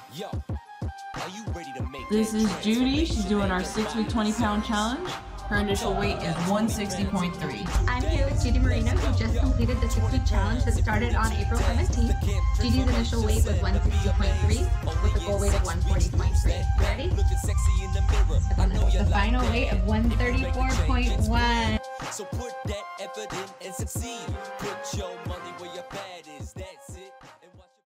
This is Judy. She's doing our 6-week 20-pound challenge. Her initial weight is 160.3. I'm here with Judy Marino, who just completed the 6-week challenge that started on April 17th. Judy's initial weight was 160.3 with a goal weight of 140.3. Ready? The final weight of 134.1. So put that effort in and succeed. Put